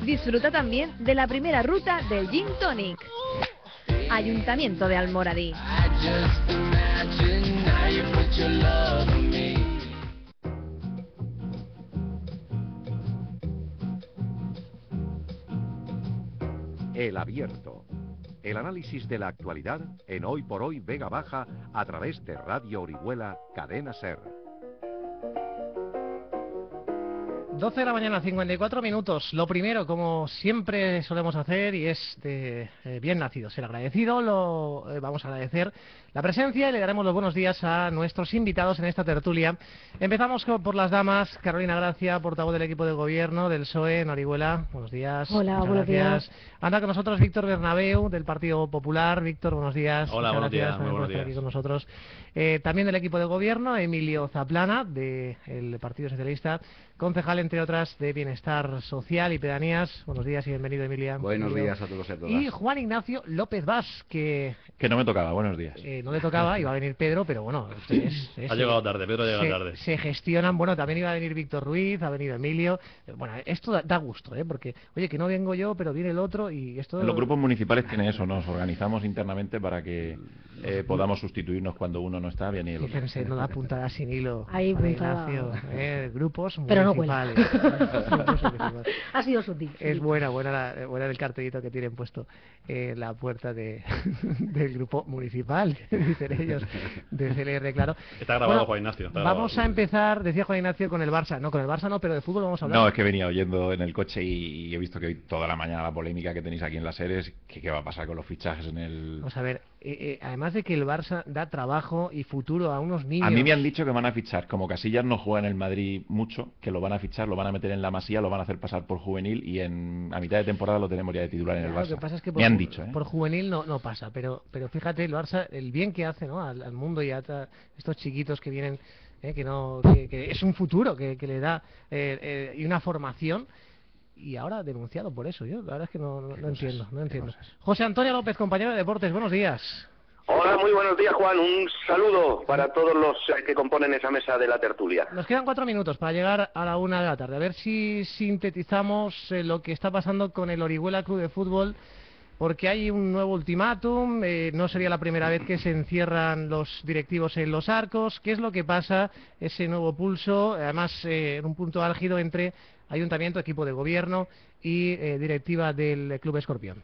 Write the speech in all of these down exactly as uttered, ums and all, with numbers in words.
Disfruta también de la primera ruta del Gin Tonic. Ayuntamiento de Almoradí. El Abierto. El análisis de la actualidad en Hoy por Hoy Vega Baja a través de Radio Orihuela Cadena Ser. doce de la mañana, cincuenta y cuatro minutos. Lo primero, como siempre solemos hacer, y es de eh, bien nacido ser agradecido, lo eh, vamos a agradecer la presencia y le daremos los buenos días a nuestros invitados en esta tertulia. Empezamos con, por las damas. Carolina Gracia, portavoz del equipo de gobierno del P S O E en Orihuela. Buenos días. Hola, Muchas buenos gracias. días. Anda con nosotros Víctor Bernabeu, del Partido Popular. Víctor, buenos días. Hola, Muchas buenos gracias días. Muy por buenos estar días. aquí con nosotros. Eh, también del equipo de gobierno, Emilio Zaplana, del Partido Socialista, concejal, entre otras, de Bienestar Social y Pedanías. Buenos días y bienvenido, Emilia. Buenos Emilio. días a todos y a todas. Y Juan Ignacio López Vaz, que Que no me tocaba, buenos días. eh, no le tocaba, iba a venir Pedro, pero bueno, es, es- Ha llegado tarde, Pedro ha llegado se, tarde. se gestionan, bueno, también iba a venir Víctor Ruiz, ha venido Emilio. Eh, Bueno, esto da, da gusto, ¿eh? Porque, oye, que no vengo yo, pero viene el otro y esto... Los grupos municipales tienen eso, nos organizamos internamente para que eh, podamos sustituirnos cuando uno no está bien y el otro. Fíjense, no da puntada sin hilo. Ahí Juan puntada. Ignacio, eh, grupos Pero no municipales. Grupos municipales. Ha sido sutil. Es buena, buena, la- buena el cartelito que tienen puesto en la puerta de, del grupo municipal, dicen ellos, de C L R, claro. Está grabado, Juan Ignacio, está Vamos grabado. a empezar, decía Juan Ignacio, con el Barça. No, con el Barça no, pero de fútbol vamos a hablar. No, es que venía oyendo en el coche y, y he visto que hoy toda la mañana la polémica que tenéis aquí en las series, que qué va a pasar con los fichajes en el... Vamos a ver, eh, eh, además de que el Barça da trabajo y futuro a unos niños... A mí me han dicho que van a fichar, como Casillas no juega en el Madrid mucho, que lo van a fichar, lo van a meter en la Masía, lo van a hacer pasar por juvenil y en a mitad de temporada lo tenemos ya de titular en el Ya, Barça. Lo que pasa es que por, me han ju- dicho, ¿eh? por juvenil no, no pasa, pero pero fíjate, el Barça, el bien que hace, ¿no? al, al mundo y a ta- estos chiquitos que vienen, eh, que no que, que es un futuro que, que le da eh, eh, y una formación. Y ahora denunciado por eso, yo la verdad es que no, no, no entiendo, no entiendo. José Antonio López, compañero de Deportes, buenos días. Hola, muy buenos días, Juan. Un saludo para todos los eh, que componen esa mesa de la tertulia. Nos quedan cuatro minutos para llegar a la una de la tarde. A ver si sintetizamos eh, lo que está pasando con el Orihuela Club de Fútbol, porque hay un nuevo ultimátum. Eh, no sería la primera vez que se encierran los directivos en los arcos. ¿Qué es lo que pasa? Ese nuevo pulso, además eh, en un punto álgido entre ayuntamiento, equipo de gobierno y eh, directiva del Club Escorpión.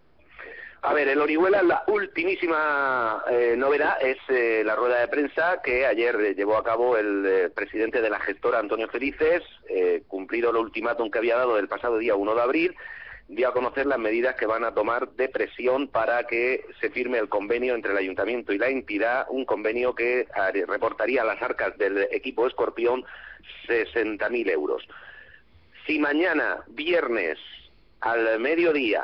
A ver, el Orihuela, la ultimísima eh, novedad es eh, la rueda de prensa que ayer eh, llevó a cabo el eh, presidente de la gestora, Antonio Felices, eh, cumplido el ultimátum que había dado el pasado día uno de abril, dio a conocer las medidas que van a tomar de presión para que se firme el convenio entre el ayuntamiento y la entidad, un convenio que eh, reportaría a las arcas del equipo Escorpión sesenta mil euros. Si mañana, viernes, al mediodía,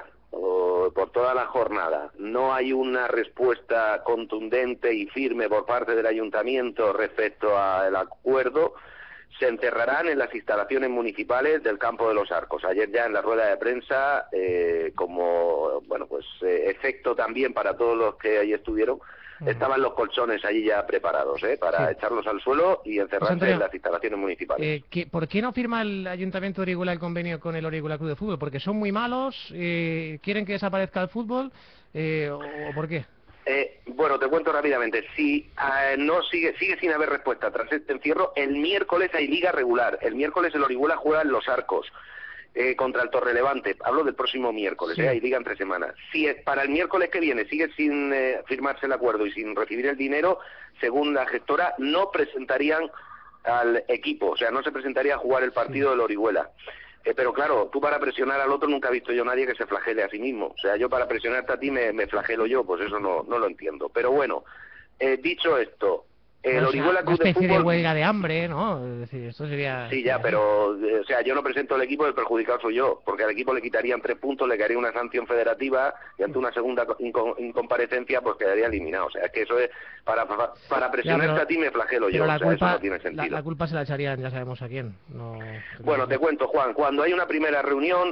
o por toda la jornada, no hay una respuesta contundente y firme por parte del ayuntamiento respecto al acuerdo, se encerrarán en las instalaciones municipales del Campo de los Arcos. Ayer ya en la rueda de prensa, eh, como bueno pues eh, efecto también para todos los que ahí estuvieron, uh-huh. estaban los colchones allí ya preparados eh, para sí. echarlos al suelo y encerrarse pues, Antonio, en las instalaciones municipales. Eh, ¿qué, ¿Por qué no firma el Ayuntamiento de Orihuela el convenio con el Orihuela Club de Fútbol? ¿Porque son muy malos? Eh, ¿Quieren que desaparezca el fútbol? Eh, ¿O, o por qué? Eh, bueno, te cuento rápidamente. Si eh, no sigue sigue sin haber respuesta tras este encierro, el miércoles hay liga regular. El miércoles el Orihuela juega en Los Arcos eh, contra el Torrelevante. Hablo del próximo miércoles, sí. eh, hay liga en tres semanas. Si es para el miércoles que viene sigue sin eh, firmarse el acuerdo y sin recibir el dinero, según la gestora, no presentarían al equipo. O sea, no se presentaría a jugar el partido sí. del Orihuela. Eh, pero claro, tú para presionar al otro nunca he visto yo a nadie que se flagele a sí mismo. O sea, yo para presionarte a ti me, me flagelo yo, pues eso no, no lo entiendo. Pero bueno, eh, dicho esto, el o Orihuela sea, Club una especie de Fútbol... de huelga de hambre, ¿no? Es decir, esto sería... Sí, ya, pero, eh, o sea, yo no presento el equipo, el perjudicado soy yo, porque al equipo le quitarían tres puntos, le quedaría una sanción federativa y ante una segunda inco incomparecencia, pues quedaría eliminado. O sea, es que eso es, para, para, para presionarte ya, pero, a ti me flagelo yo, la o sea, culpa, eso no tiene sentido. La, la culpa se la echarían, ya sabemos a quién. No, bueno, no... te cuento, Juan, cuando hay una primera reunión...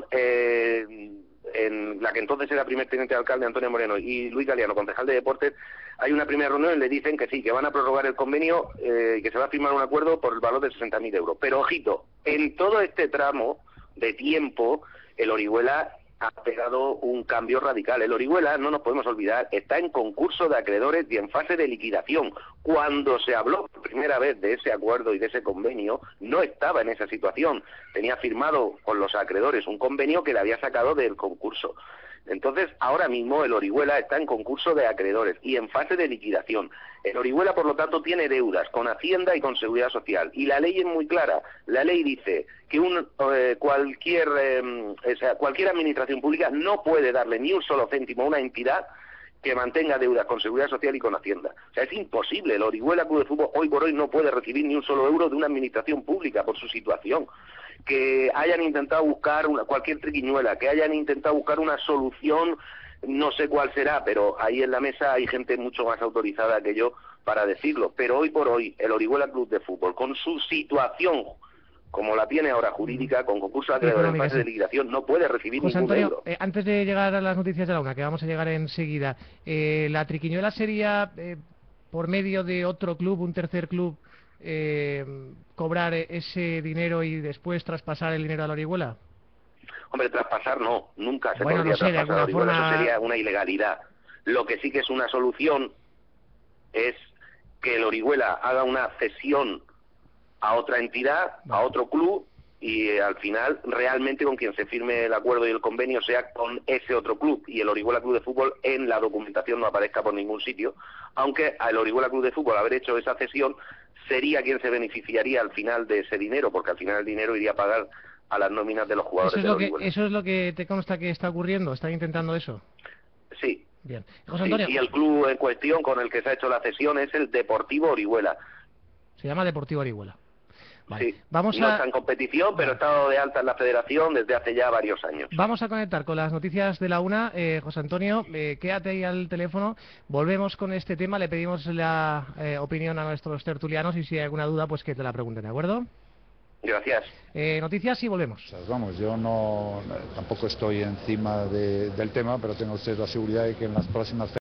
Eh, en la que entonces era primer teniente de alcalde Antonio Moreno y Luis Galeano, concejal de deportes, hay una primera reunión y le dicen que sí, que van a prorrogar el convenio y eh, que se va a firmar un acuerdo por el valor de sesenta mil euros. Pero ojito, en todo este tramo de tiempo el Orihuela ha pegado un cambio radical. El Orihuela, no nos podemos olvidar, está en concurso de acreedores y en fase de liquidación. Cuando se habló por primera vez de ese acuerdo y de ese convenio, no estaba en esa situación. Tenía firmado con los acreedores un convenio que le había sacado del concurso. Entonces, ahora mismo el Orihuela está en concurso de acreedores y en fase de liquidación. El Orihuela, por lo tanto, tiene deudas con Hacienda y con Seguridad Social. Y la ley es muy clara. La ley dice que un, eh, cualquier, eh, o sea, cualquier administración pública no puede darle ni un solo céntimo a una entidad que mantenga deudas con Seguridad Social y con Hacienda. O sea, es imposible. El Orihuela Club de Fútbol hoy por hoy no puede recibir ni un solo euro de una administración pública por su situación. Que hayan intentado buscar una, cualquier triquiñuela, que hayan intentado buscar una solución, no sé cuál será, pero ahí en la mesa hay gente mucho más autorizada que yo para decirlo. Pero hoy por hoy, el Orihuela Club de Fútbol, con su situación como la tiene ahora jurídica, con concurso de acreedores en fase de liquidación, no puede recibir José ningún Antonio, euro. Eh, antes de llegar a las noticias de la una, que vamos a llegar enseguida, eh, ¿la triquiñuela sería eh, por medio de otro club, un tercer club, eh, cobrar ese dinero y después traspasar el dinero a la Orihuela? Hombre, traspasar no, nunca se bueno, podría no sé, traspasar a la Orihuela, forma... eso sería una ilegalidad. Lo que sí que es una solución es que el Orihuela haga una cesión a otra entidad, a otro club, y eh, al final realmente con quien se firme el acuerdo y el convenio sea con ese otro club, y el Orihuela Club de Fútbol en la documentación no aparezca por ningún sitio, aunque al Orihuela Club de Fútbol haber hecho esa cesión sería quien se beneficiaría al final de ese dinero, porque al final el dinero iría a pagar a las nóminas de los jugadores ¿Eso es, del lo que, Orihuela. ¿Eso es lo que te consta que está ocurriendo? ¿Están intentando eso? Sí. Bien. José Antonio. Sí, y el club en cuestión con el que se ha hecho la cesión es el Deportivo Orihuela. Se llama Deportivo Orihuela. Vale. Sí. Vamos no a... está en competición, pero ha estado de alta en la federación desde hace ya varios años. Vamos a conectar con las noticias de la una. Eh, José Antonio, eh, quédate ahí al teléfono. Volvemos con este tema. Le pedimos la eh, opinión a nuestros tertulianos y si hay alguna duda, pues que te la pregunten, ¿de acuerdo? Gracias. Eh, noticias y volvemos. O sea, vamos, yo no tampoco estoy encima de, del tema, pero tengo usted la seguridad de que en las próximas